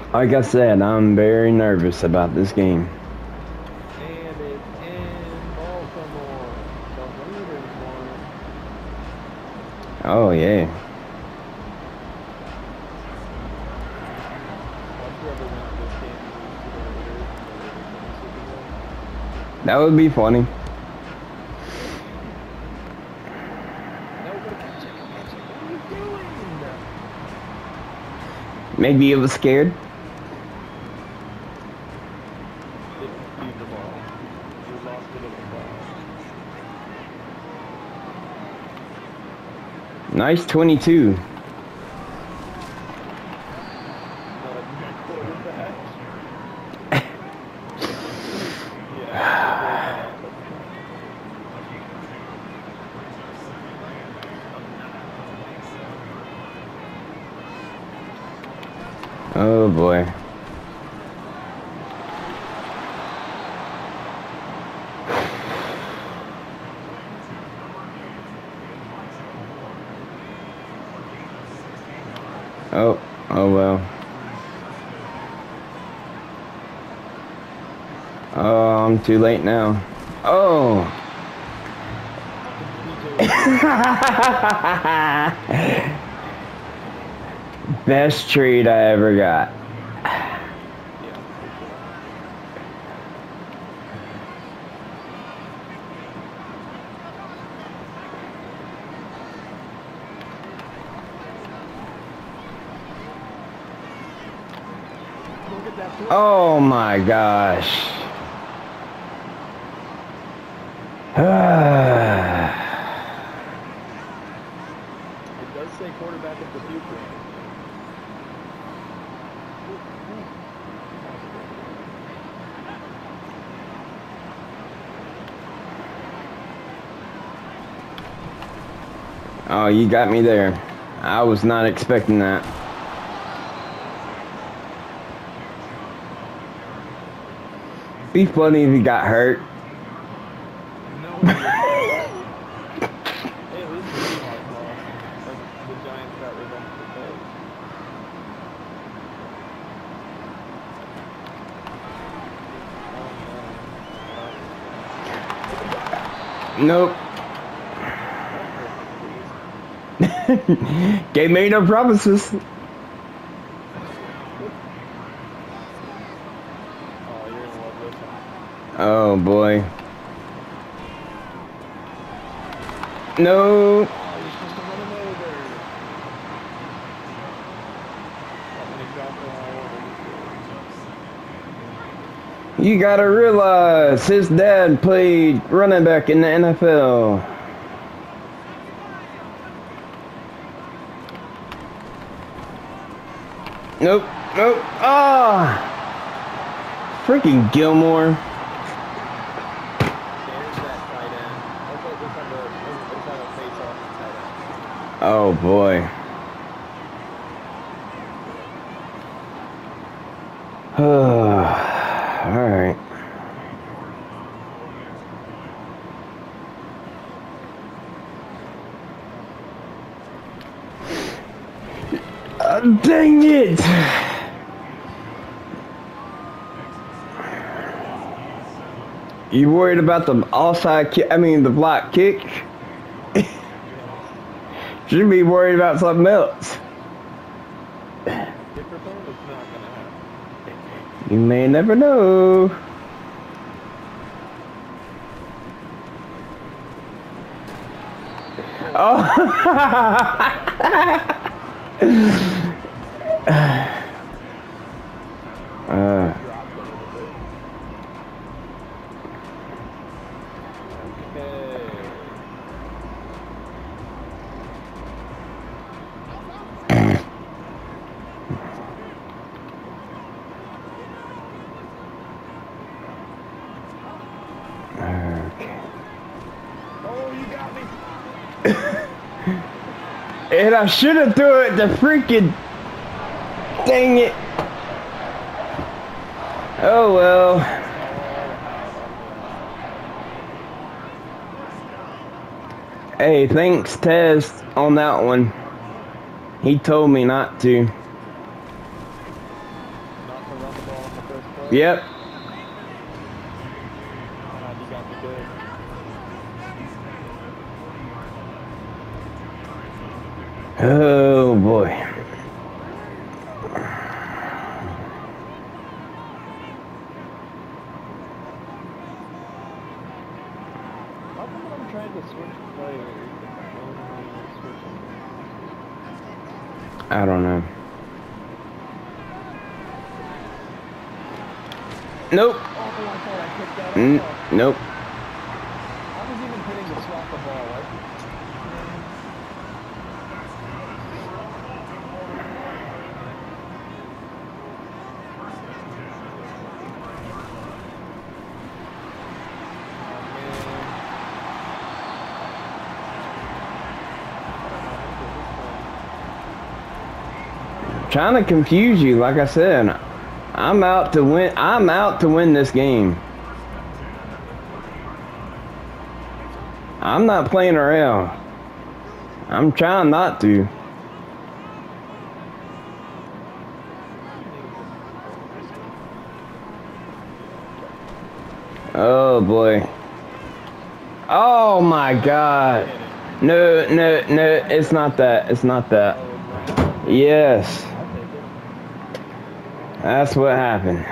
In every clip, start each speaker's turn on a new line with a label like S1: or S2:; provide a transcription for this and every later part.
S1: Like I said, I'm very nervous about this game.
S2: And it's in Baltimore. The Ravens won.
S1: Oh yeah.
S2: Watch whoever wins this game lose to the Raiders and the Raiders win the Super Bowl.
S1: That would be funny.
S2: No, go catch it, go catch it. What are you doing?
S1: Maybe it was scared.
S2: Didn't feed the ball. You lost it at the ball.
S1: Nice 22.
S2: Not a good quarterback. Yeah, that's a great pass.
S1: Oh boy. Oh well. Oh, I'm too late now. Oh. Best trade I ever got.
S2: Yeah, for sure. Look at that throw.
S1: Oh my gosh.
S2: It does say quarterback of the future.
S1: Oh, you got me there. I was not expecting that. Be funny if he got hurt.
S2: No, he didn't. Hey, at least the Seahawks lost. Like, the Giants got revenge for those. Oh, no.
S1: Nope.
S2: That hurt, please.
S1: Gave me no promises.
S2: Oh, you're gonna love this one.
S1: Oh boy. No.
S2: Oh, you're supposed to run him over. That's exactly how I wanted
S1: You gotta realize his dad played running back in the NFL. Nope. Nope. Ah. Freaking Gilmore.
S2: There's that tight end. Let's have a face-off tight end.
S1: Oh boy. All right. Dang it! You worried about the offside kick? I mean, the block kick? Should be worried about something else.
S2: Kick return is not gonna happen.
S1: You may never know. Oh!
S2: Dropped a little bit. Okay.
S1: Okay.
S2: Oh, you got me.
S1: And I should have threw it to freaking... Dang it. Oh well. Hey, thanks Tez on that one. He told me not to. Yep.
S2: You got me good.
S1: Oh boy.
S2: How come when I'm trying to switch players, it only switches?
S1: I don't know. Nope.
S2: Oh, I thought I picked that off.
S1: Nope.
S2: I was even hitting to swap the ball. Like,
S1: Trying to confuse you, like I said. I'm out to win. I'm out to win this game. I'm not playing around. I'm trying not to. Oh boy. Oh my God. No, no, no. It's not that. It's not that. Yes. That's what happened.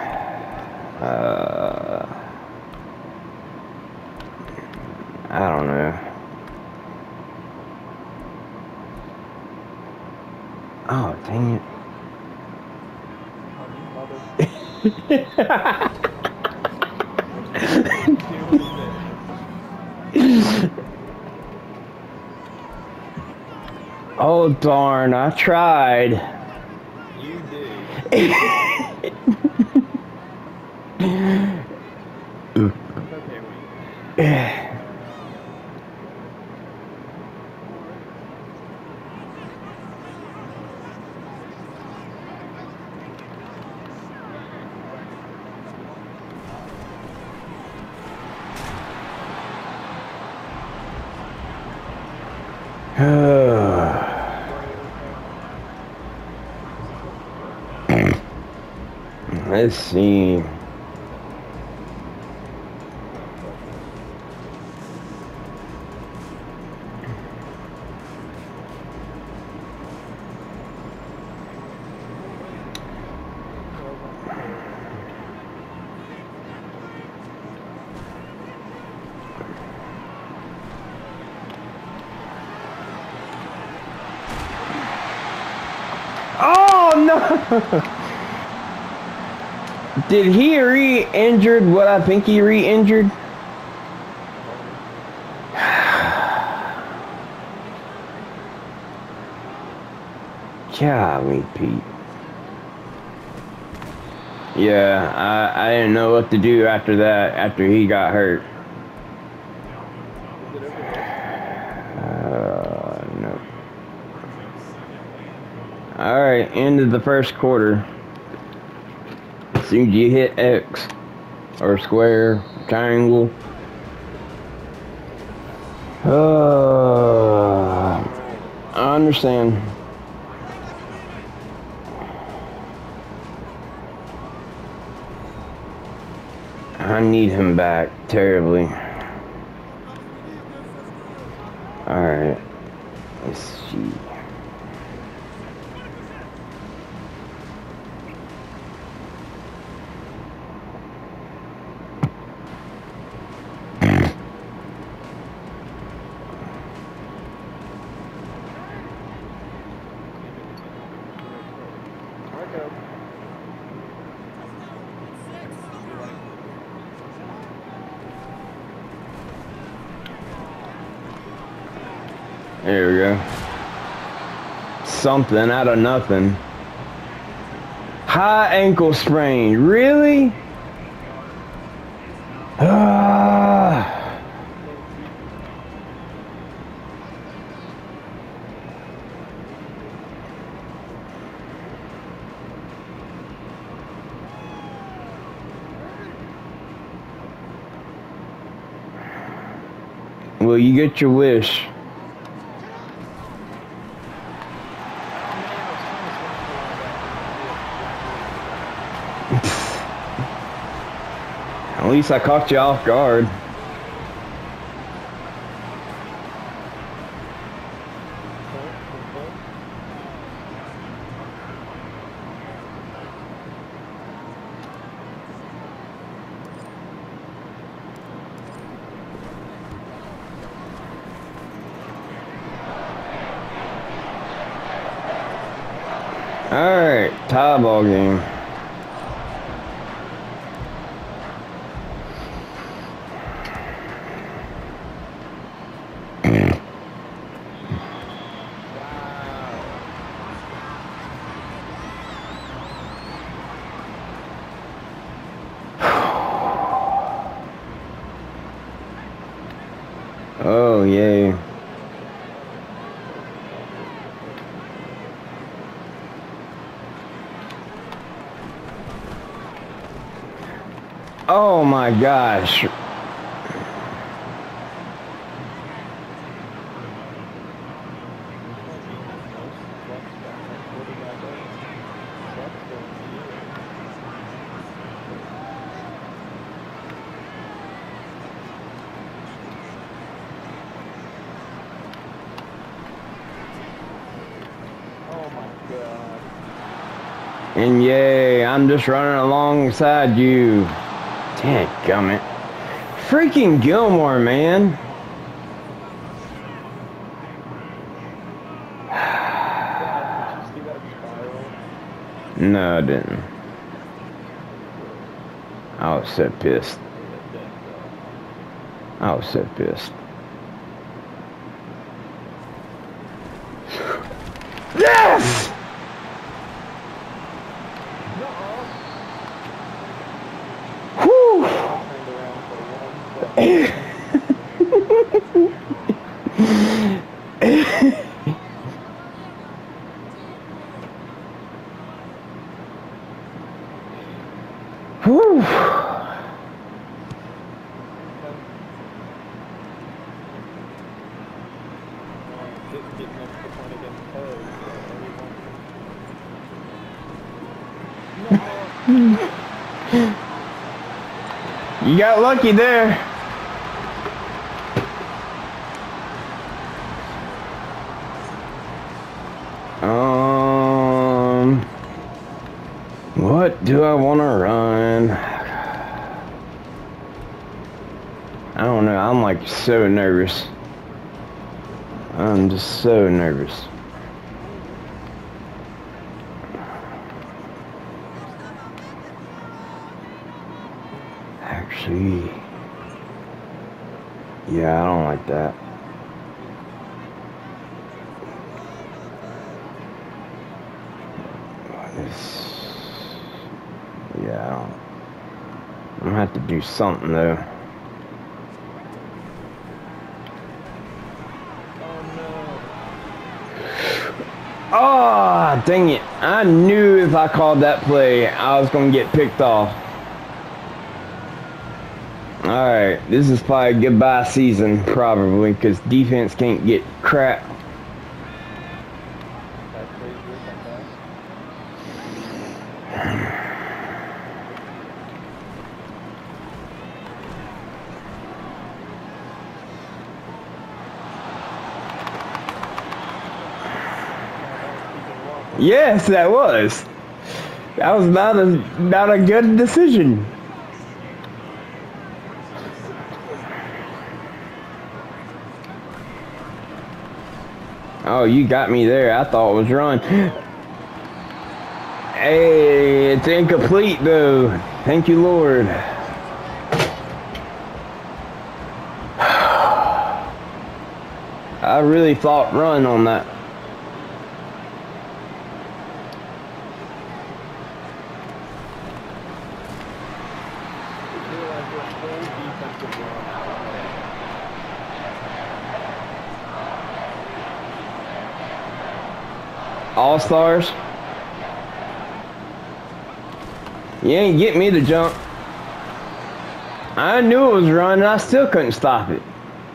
S1: I don't know. Oh, dang it. Oh, darn. I tried.
S2: You did.
S1: Let's see. Oh no! Did he re-injured what I think he re-injured? Golly, Pete. Yeah, I didn't know what to do after that, after he got hurt. No. Alright, end of the first quarter. As soon as you hit X, or square, triangle. I understand. I need him back terribly. Alright. Let's see. There we go. Something out of nothing. High ankle sprain. Really? Well, you get your wish. At least I caught you off guard. Alright, tie ball game. Oh, yay. Oh my gosh. And yay, I'm just running alongside you. Dadgummit. Freaking Gilmore, man. No, I didn't. I was so pissed. I was so pissed. Yes! Whew! Whew! You got lucky there. What do I want to run? I don't know. I'm like so nervous. I'm just so nervous. Actually, yeah, I don't like that. Yeah, I don't. I'm gonna have to do something though. Oh, dang it. I knew if I called that play, I was going to get picked off. Alright, this is probably a goodbye season, probably, because defense can't get crap. Yes, that was. That was not a good decision. Oh, you got me there. I thought it was run. Hey, it's incomplete though. Thank you, Lord. I really thought run on that. All-Stars. You ain't get me to jump. I knew it was running. I still couldn't stop it.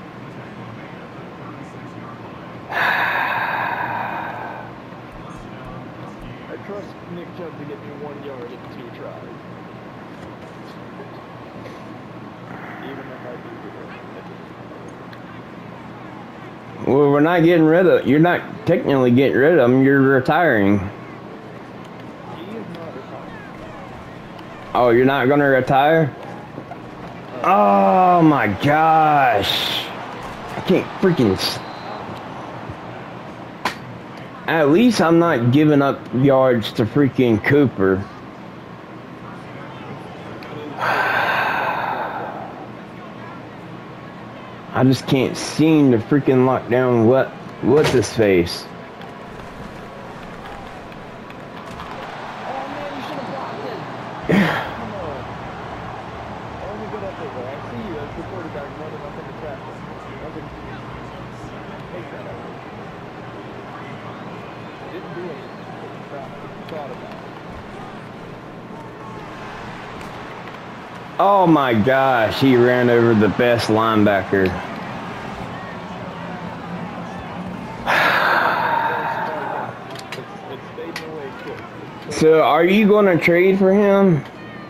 S2: I trust Nick Chubb to get me 1 yard in 2 tries.
S1: Well, we're not getting rid of. You're not technically getting rid of him. You're retiring.
S2: He is not retired.
S1: Oh, you're not gonna retire? Oh my gosh! I can't freaking. At least I'm not giving up yards to freaking Cooper. I just can't seem to freaking lock down what's his face. Oh my gosh, he ran over the best linebacker. So, are you going to trade for him?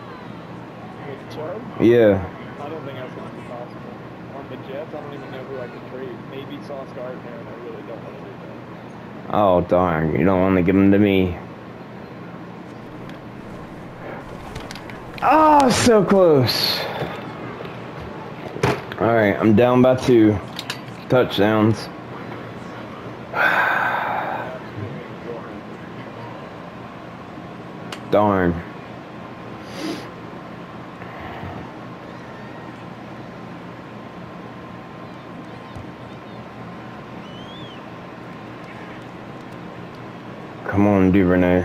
S1: Yeah.
S2: I don't think that's going to be possible. On the Jets, I don't even know who I could trade. Maybe Sauce Gardner, and I really don't want to do that.
S1: Oh, darn. You don't want to give him to me. Oh, so close. Alright, I'm down by 2 touchdowns. Darn. Come on, Duvernay.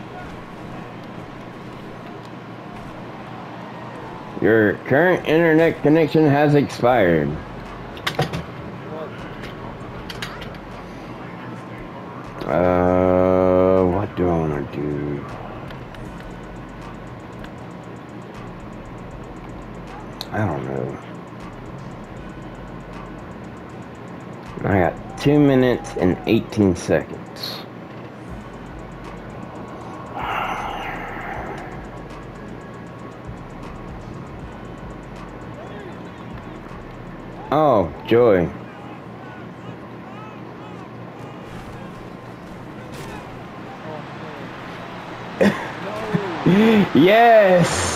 S1: Your current internet connection has expired. What do I want to do? I don't know. I got 2 minutes and 18 seconds. Oh, joy. Yes!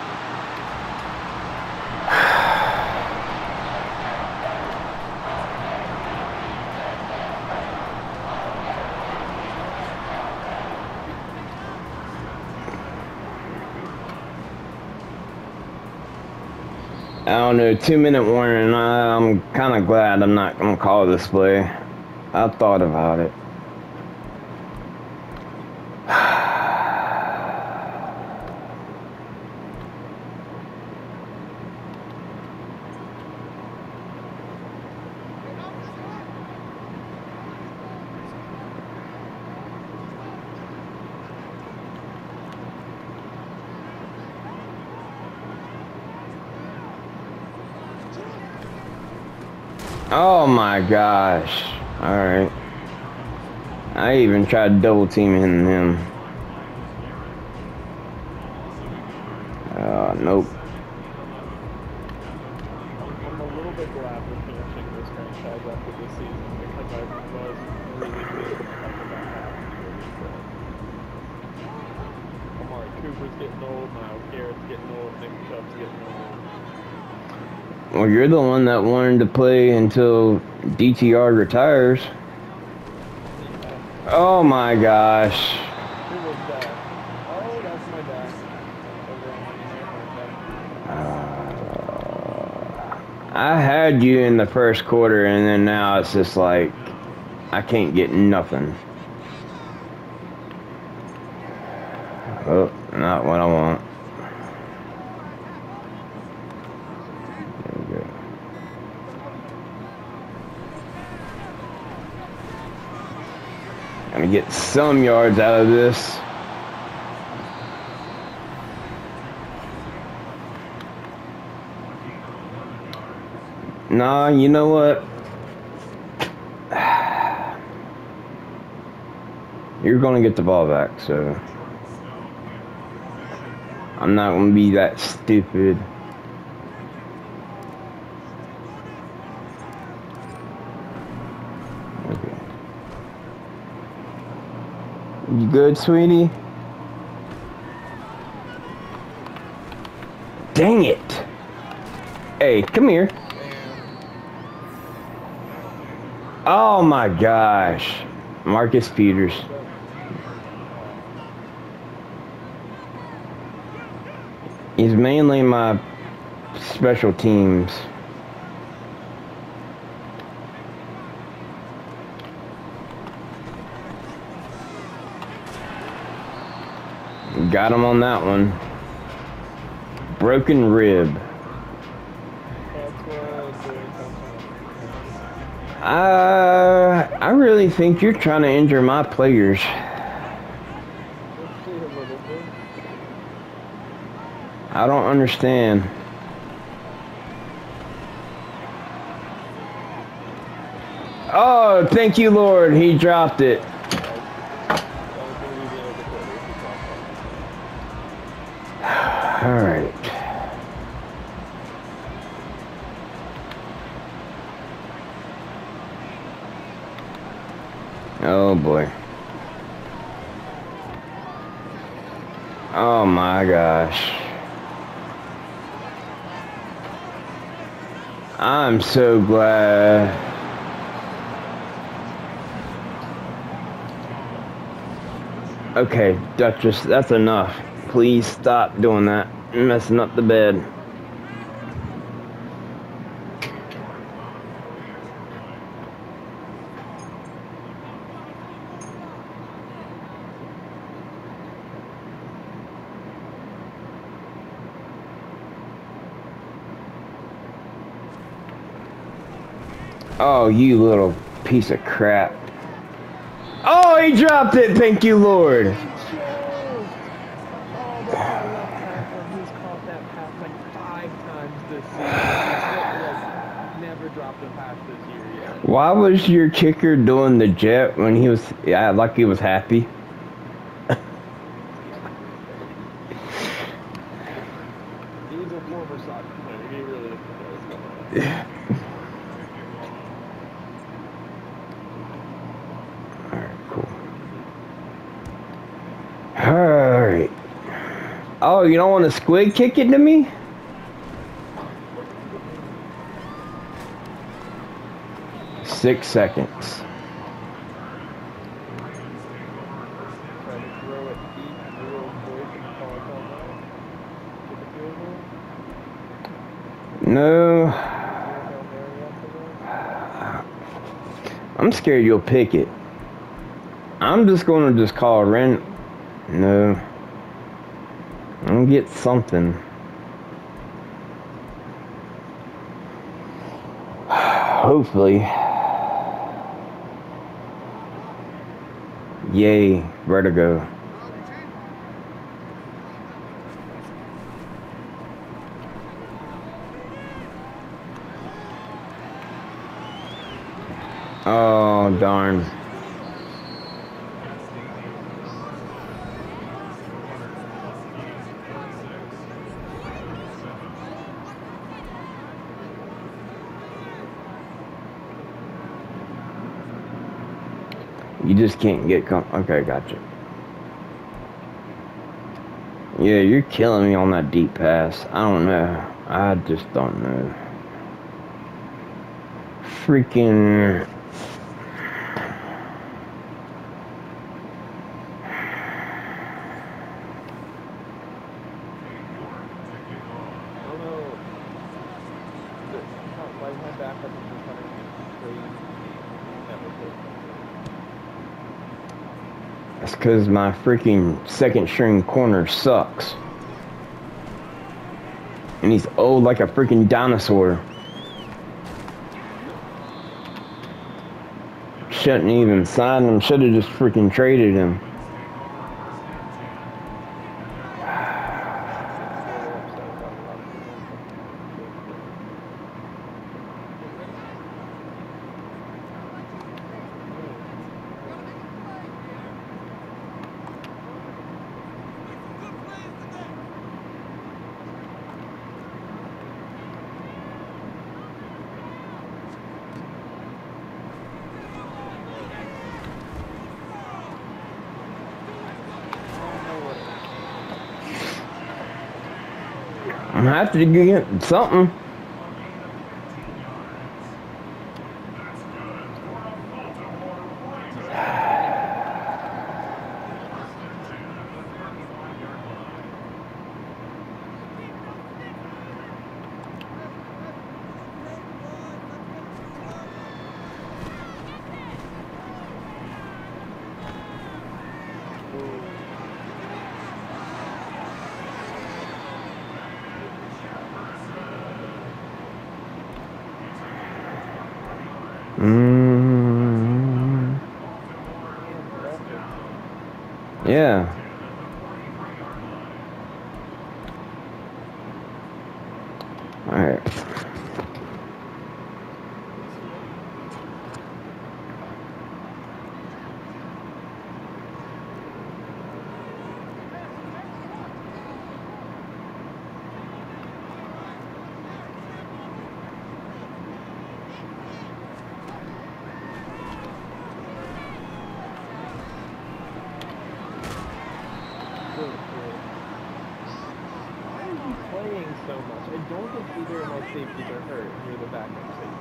S1: I don't know, 2-minute warning. I'm kind of glad I'm not going to call this play. I thought about it. Oh my gosh. Alright. I even tried double teaming him. Nope.
S2: I'm a little bit glad we're finishing this franchise after this season because I was really feeling like about half the year. Amari Cooper's getting old, Miles Garrett's getting old, Nick Chubb's getting old.
S1: Well, you're the one that wanted to play until DTR retires. Oh my gosh.
S2: Who was that? Oh, that's my dad.
S1: I had you in the first quarter, and then now it's just like I can't get nothing. Oh, not what I want. Gonna get some yards out of this. Nah, you know what? You're gonna get the ball back, so I'm not gonna be that stupid. You good, sweetie? Dang it! Hey, come here. Oh my gosh. Marcus Peters. He's mainly my special teams. Got him on that one. Broken rib. I really think you're trying to injure my players. I don't understand. Oh, thank you, Lord. He dropped it. All right. Oh boy. Oh my gosh. I'm so glad. Okay, Duchess, that's enough. Please stop doing that. You're messing up the bed. Oh, you little piece of crap. Oh, he dropped it. Thank you, Lord.
S2: He's caught that pass like 5 times this season. He's never dropped a pass this year yet.
S1: Why was your kicker doing the jet when he was, yeah, like he was happy?
S2: He's a former soccer player. He really knows what's going on.
S1: Alright, cool. Alright. Oh, you don't want to squid kick it to me? Six seconds.
S2: Try to throw it deep real quick and call it out. Get the field goal.
S1: No. I'm scared you'll pick it. I'm just going to just call a random. No. I'm going to get something. Hopefully. Yay, vertigo. Oh, darn. You just can't get okay, gotcha. Yeah, you're killing me on that deep pass. I don't know. I just don't know. Freaking. That's because my freaking second string corner sucks. And he's old like a freaking dinosaur. Shouldn't even sign him. Should have just freaking traded him. gonna have to get something. Yeah. All right.
S2: Why are you playing so much? I don't think either of my safeties are hurt. You're the backup safety.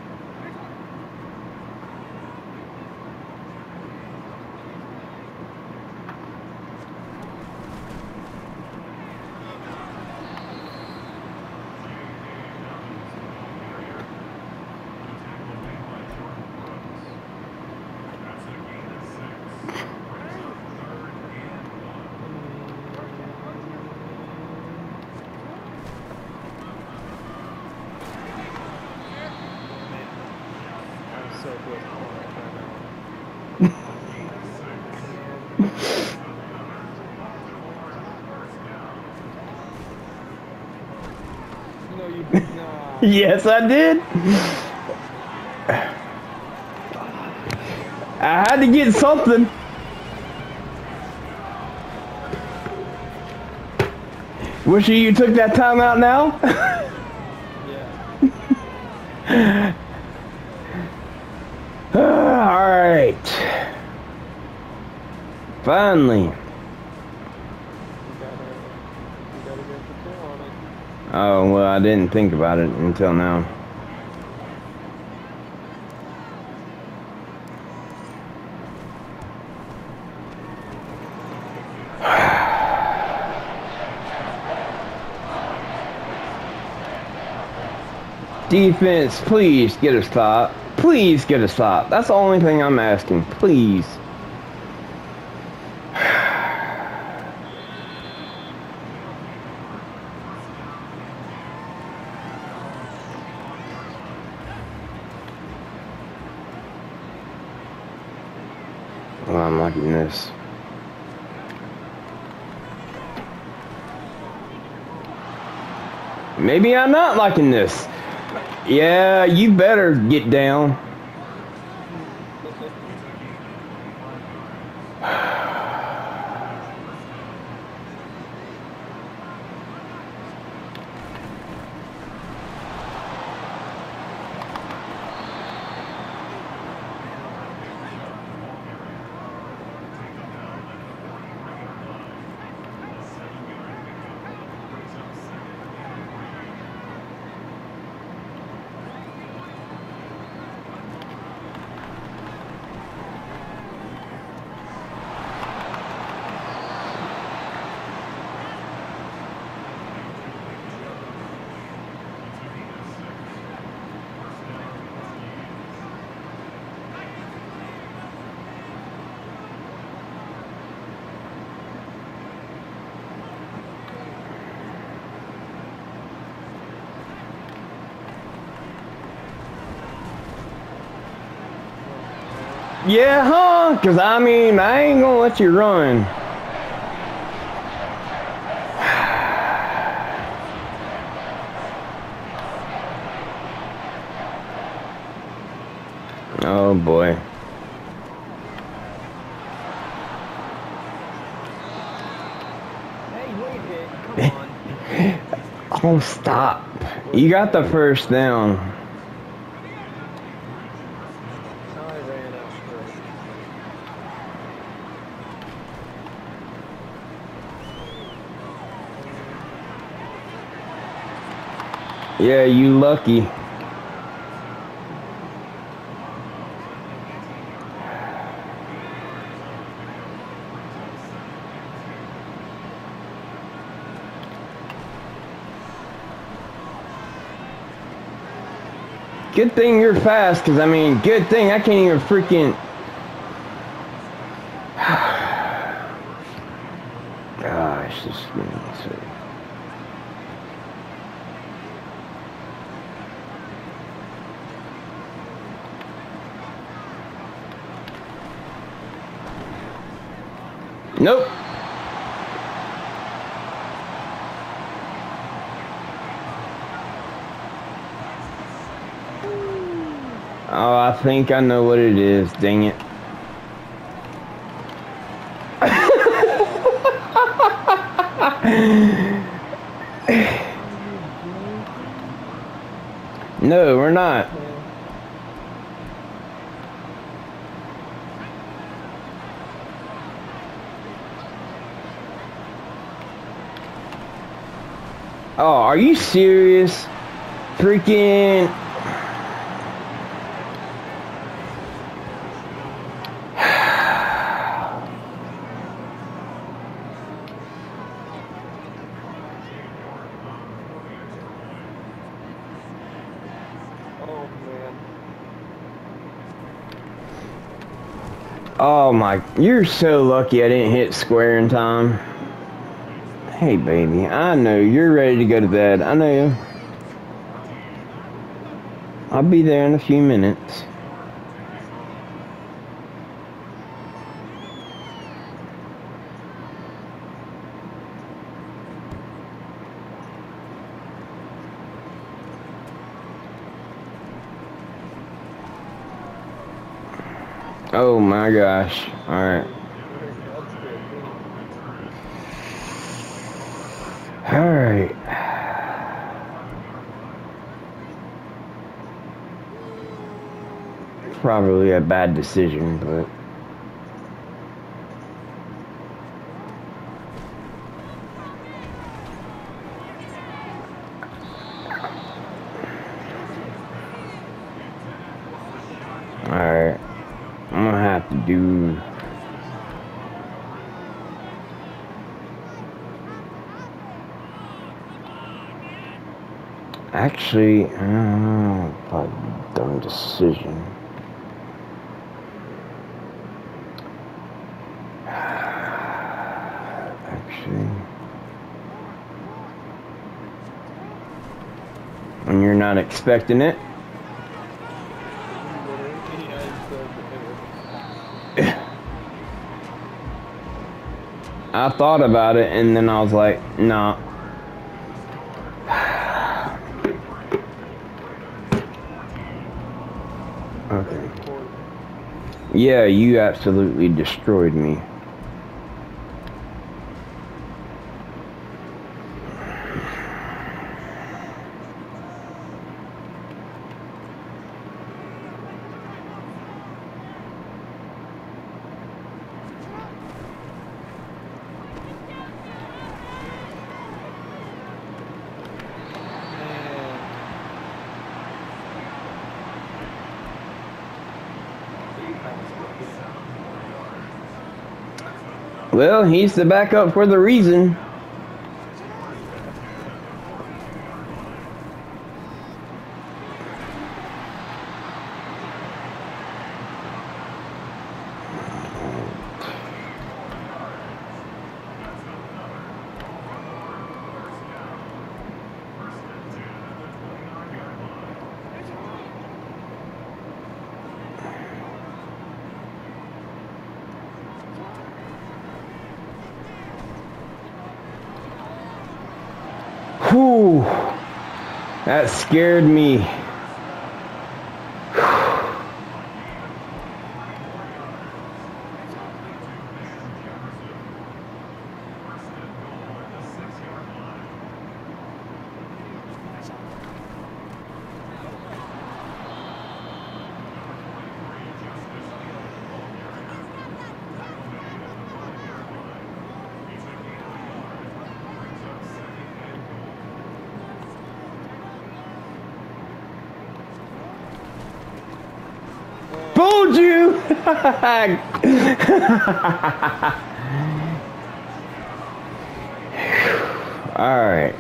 S2: So close to No, you did not.
S1: Yes, I did. I had to get something. Wish you took that time out now.
S2: Yeah.
S1: All right. Finally.
S2: You gotta get the kill on it.
S1: Oh, well, I didn't think about it until now. Defense, please get a stop. Please get a stop. That's the only thing I'm asking. Please. Oh, I'm liking this. Maybe I'm not liking this. Yeah, you better get down. Yeah, huh? Cause I mean, I ain't gonna let you run. Oh boy.
S2: Hey, wait it. Come on.
S1: Oh, stop. You got the first down.
S2: I ran out straight.
S1: Yeah, you lucky. Good thing you're fast, because, I mean, good thing I can't even freaking... Gosh, this is getting sick. Nope. Oh, I think I know what it is. Dang it. No, we're not. Oh, are you serious? Freaking... Oh my, you're so lucky I didn't hit square in time. Hey baby, I know you're ready to go to bed. I know you. I'll be there in a few minutes. Oh my gosh. Alright. Alright. Probably a bad decision, but... Alright. I'm gonna have to do... Actually, I don't know, probably dumb decision. Actually, when you're not expecting it. I thought about it and then I was like, nah. Okay. Yeah, you absolutely destroyed me. Well, he's the backup for the reason. Whew, that scared me. All right.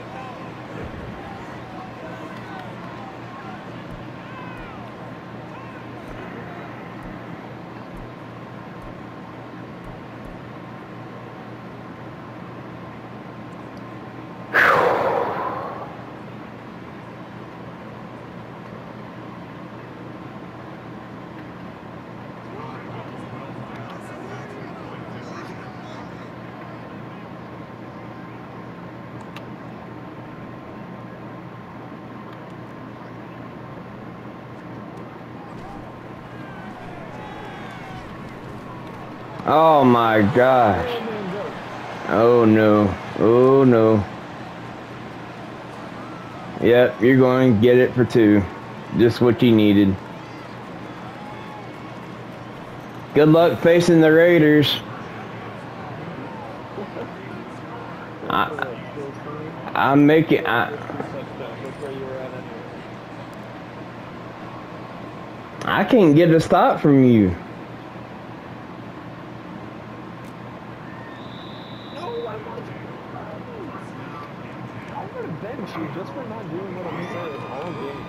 S1: Oh my gosh. Oh no. Oh no. Yep, you're going to get it for 2. Just what you needed. Good luck facing the Raiders. I'm making... I can't get a stop from you.
S2: I'm gonna bench you just for not doing what I'm saying all game.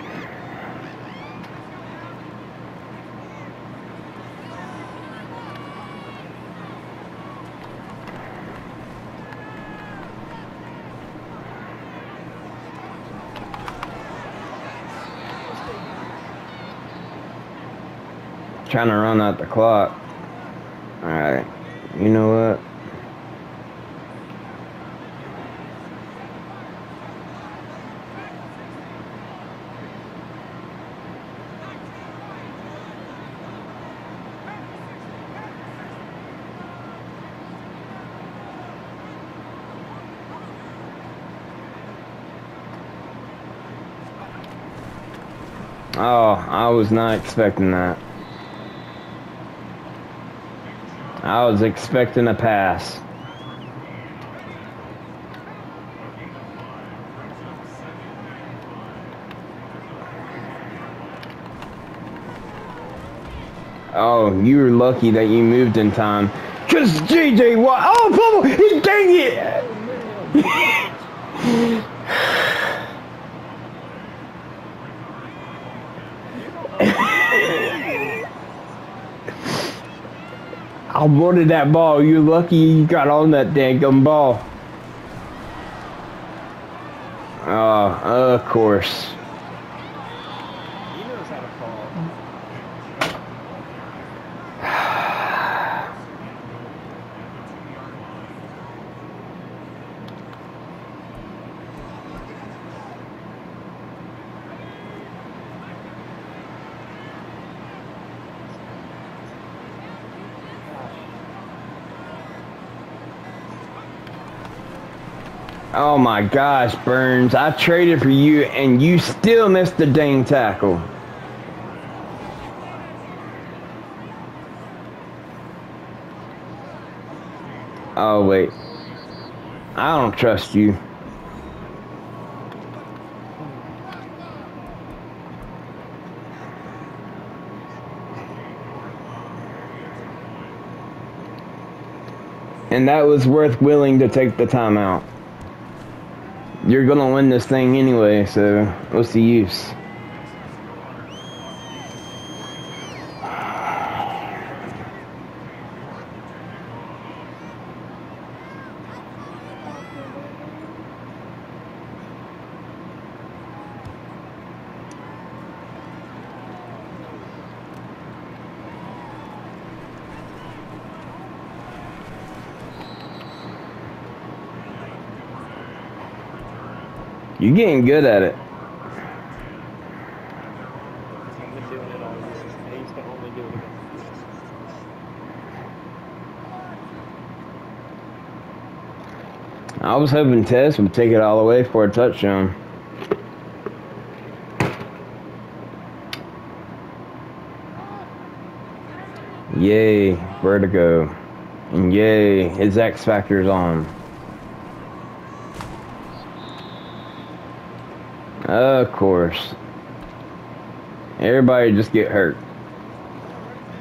S1: Trying to run out the clock. Alright. You know what? Oh, I was not expecting that. I was expecting a pass. Oh, you were lucky that you moved in time. Cause JJ Watt, oh, Bubble, he dang it! I wanted that ball. You're lucky you got on that dang ball. Oh, of course.
S2: He knows how to fall.
S1: Oh my gosh, Burns. I traded for you and you still missed the dang tackle. Oh wait. I don't trust you. And that was worth willing to take the timeout. You're gonna win this thing anyway, so what's the use? You're getting good at it.
S2: I've been doing it all year. I used to only do it against
S1: I was hoping Tess would take it all the way for a touchdown. Yay, vertigo. And yay, his X Factor's on. Of course. Everybody just get hurt.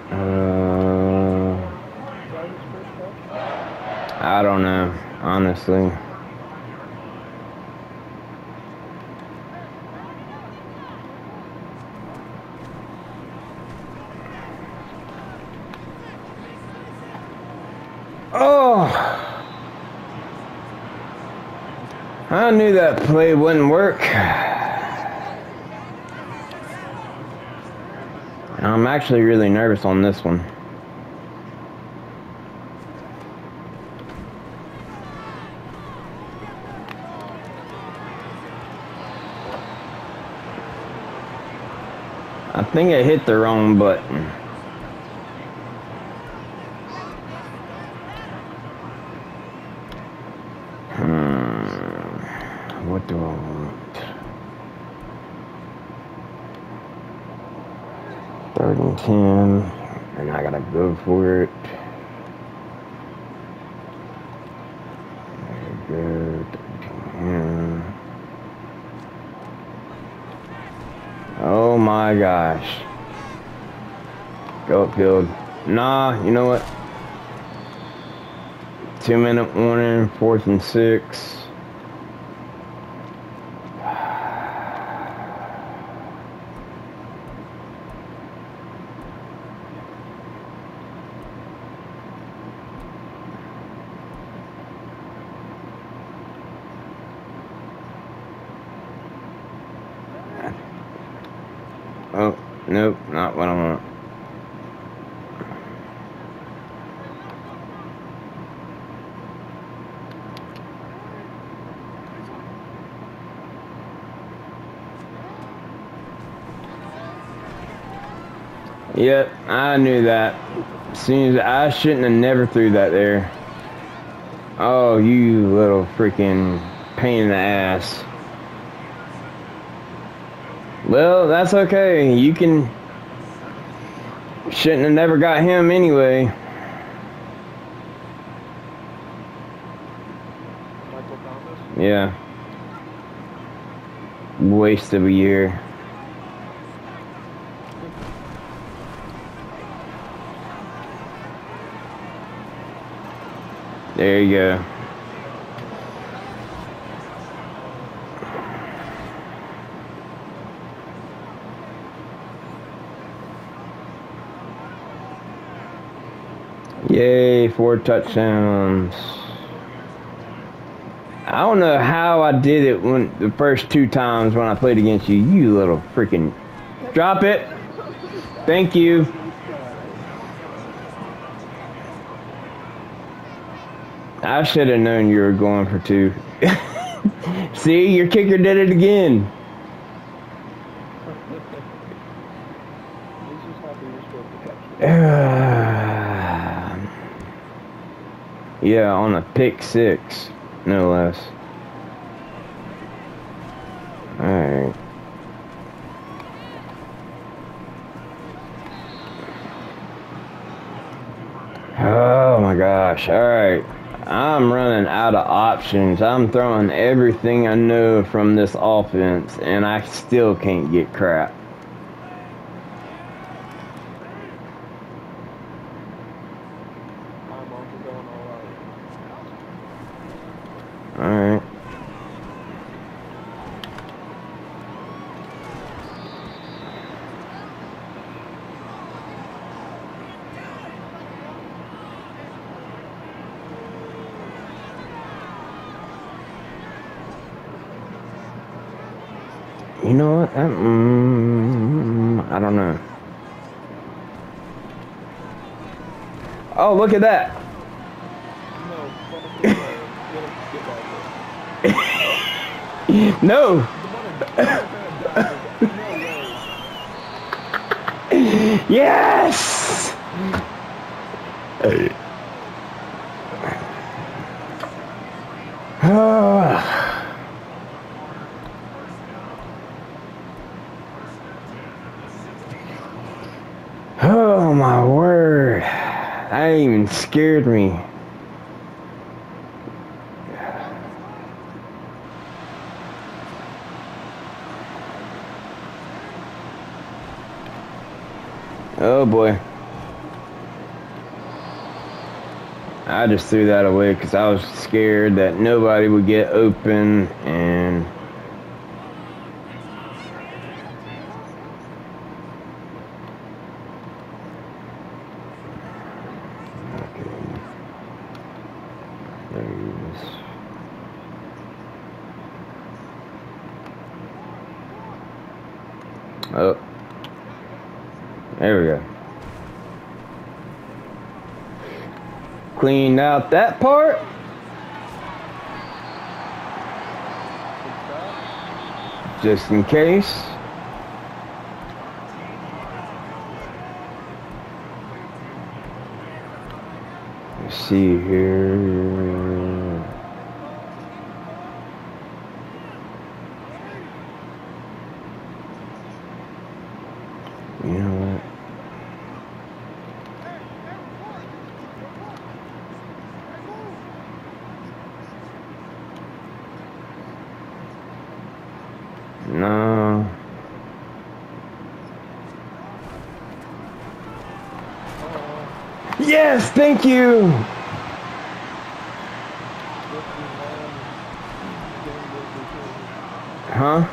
S2: Driver's first touch?
S1: I don't know, honestly. Oh! I knew that play wouldn't work. I'm actually really nervous on this one. I think I hit the wrong button. What do I want? 3rd and 10, and I gotta go for it. There we go. 10. Oh my gosh. Go upfield. Nah, you know what? 2-minute warning, 4th and 6. Oh, nope, not what I want. Yep, I knew that. As soon as I shouldn't have never threw that there. Oh, you little freaking pain in the ass. Well, that's okay. You can. Shouldn't have never got him anyway.
S2: Michael Thomas?
S1: Yeah. Waste of a year. There you go. Yay, 4 touchdowns. I don't know how I did it when the first 2 times when I played against you. You little freaking... Drop it. Thank you. I should have known you were going for 2. See, your kicker did it again.
S2: He's just happy you're supposed to catch it.
S1: Yeah, on a pick 6, no less. Alright. Oh my gosh, alright. I'm running out of options. I'm throwing everything I know from this offense, and I still can't get crap.
S2: I'm also going all out.
S1: Alright. You know what? I don't know. Oh, look at that.
S2: No, get back there.
S1: No. Yes. Oh my word. That even scared me. Oh boy. I just threw that away because I was scared that nobody would get open and there he is. Oh, there we go. Cleaned out that part. Just in case. Let's see here. You know what? No. Yes, thank you. Huh?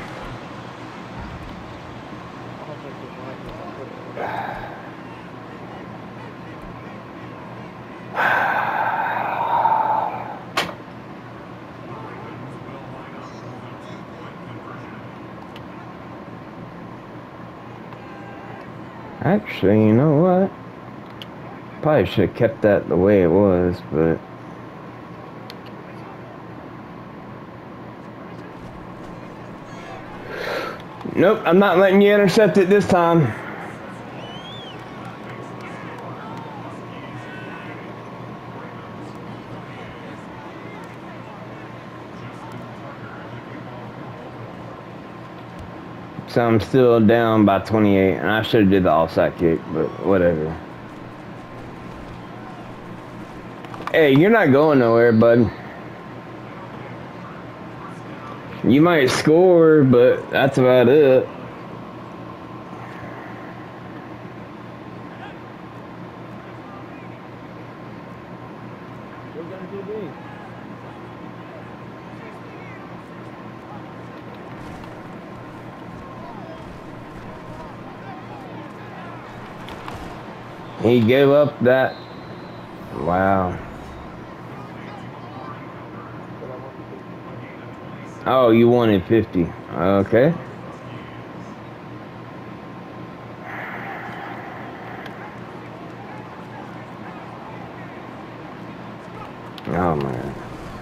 S1: Actually, you know what? Probably should have kept that the way it was, but nope, I'm not letting you intercept it this time. So I'm still down by 28, and I should have did the offside kick, but whatever. Hey, you're not going nowhere, bud. You might score, but that's about it. He gave up that. Wow. Oh, you wanted 50. Okay. Oh, man.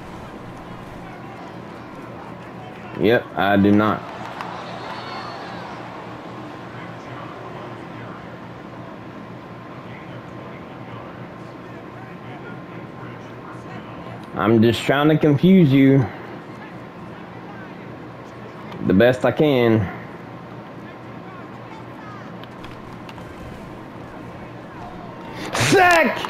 S1: Yep, I do not. I'm just trying to confuse you the best I can. Sack!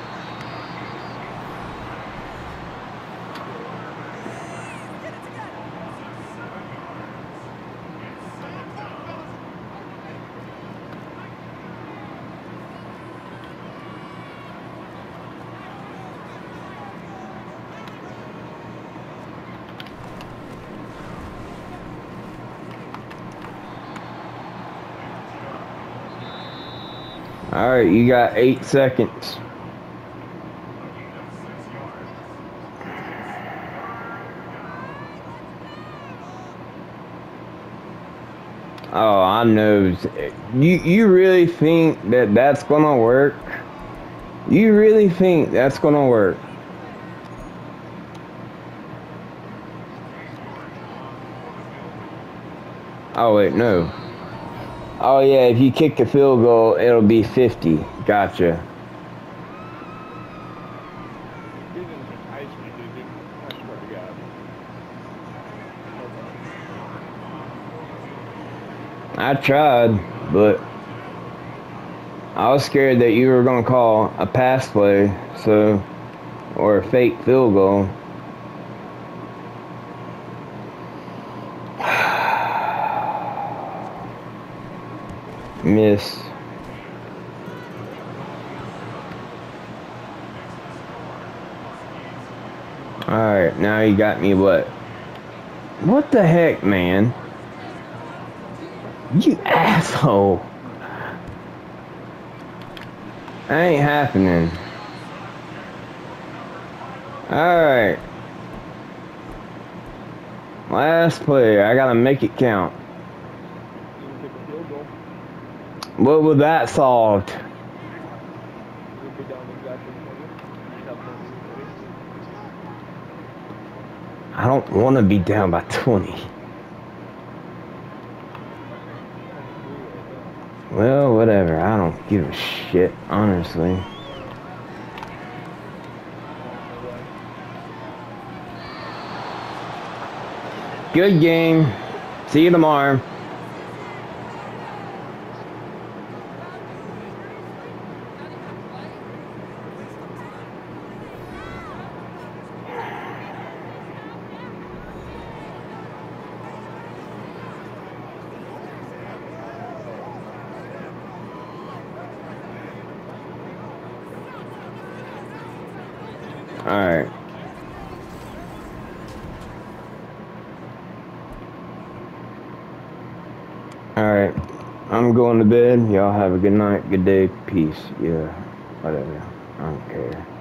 S1: All right, you got 8 seconds. Oh, I know. You really think that that's gonna work? You really think that's gonna work? Oh wait, no. Oh yeah, if you kick a field goal, it'll be 50. Gotcha. I tried, but I was scared that you were gonna call a pass play, so, or a fake field goal. Miss. Alright, now you got me what? What the heck, man? You asshole. That ain't happening. Alright. Last play. I gotta make it count.
S2: You can kick a field goal.
S1: What was that solved?
S2: You'll be down exactly 20. You have no reason.
S1: I don't want to be down by 20. Well, whatever. I don't give a shit, honestly. Good game. See you tomorrow. Alright. Alright. I'm going to bed. Y'all have a good night, good day, peace. Yeah, whatever. I don't care.